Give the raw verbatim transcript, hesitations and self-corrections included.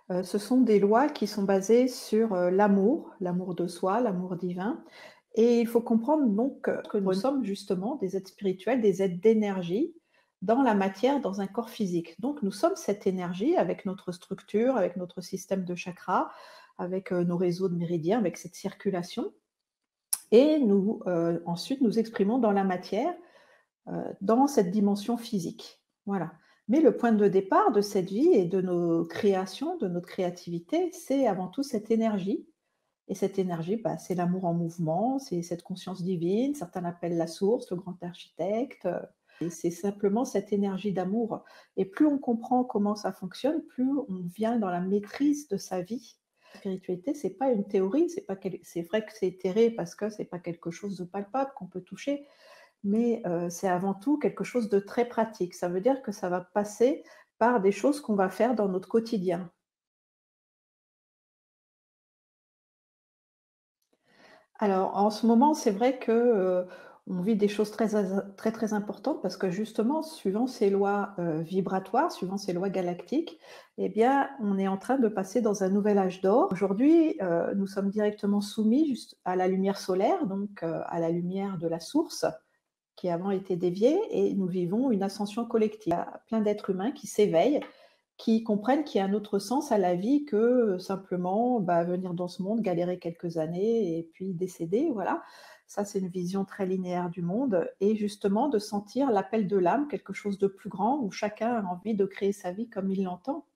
Heu, ce sont des lois qui sont basées sur, heu, l'amour, l'amour de soi, l'amour divin et il faut comprendre donc heu, que nous sommes justement des êtres spirituels, des êtres d'énergie dans la matière, dans un corps physique. Donc nous sommes cette énergie avec notre structure, avec notre système de chakras, avec, heu, nos réseaux de méridiens, avec cette circulation et nous, heu, ensuite nous exprimons dans la matière, heu, dans cette dimension physique. Voilà. Mais le point de départ de cette vie et de nos créations, de notre créativité, c'est avant tout cette énergie et cette énergie, bah, c'est l'amour en mouvement, c'est cette conscience divine, certains l'appellent la source, le grand architecte, heu et c'est simplement cette énergie d'amour et plus on comprend comment ça fonctionne, plus on vient dans la maîtrise de sa vie. La spiritualité, c'est pas une théorie, c'est pas quel c'est vrai que c'est éthéré parce que c'est pas quelque chose de palpable qu'on peut toucher, mais heu, c'est avant tout quelque chose de très pratique. Ça veut dire que ça va passer par des choses qu'on va faire dans notre quotidien. Alors, en ce moment, c'est vrai que, heu, on vit des choses très aza très, très importantes parce que justement, suivant ces lois, heu, vibratoires, suivant ces lois galactiques, eh bien, on est en train de passer dans un nouvel âge d'or. Aujourd'hui, heu, nous sommes directement soumis juste à la lumière solaire, donc heu, à la lumière de la source qui avant était déviée et nous vivons une ascension collective. Il y a plein d'êtres humains qui s'éveillent, qui comprennent qu'il y a un autre sens à la vie que, heu, simplement, bah, venir dans ce monde, galérer quelques années et puis décéder, voilà. Ça, c'est une vision très linéaire du monde et justement de sentir l'appel de l'âme, quelque chose de plus grand où chacun a envie de créer sa vie comme il l'entend.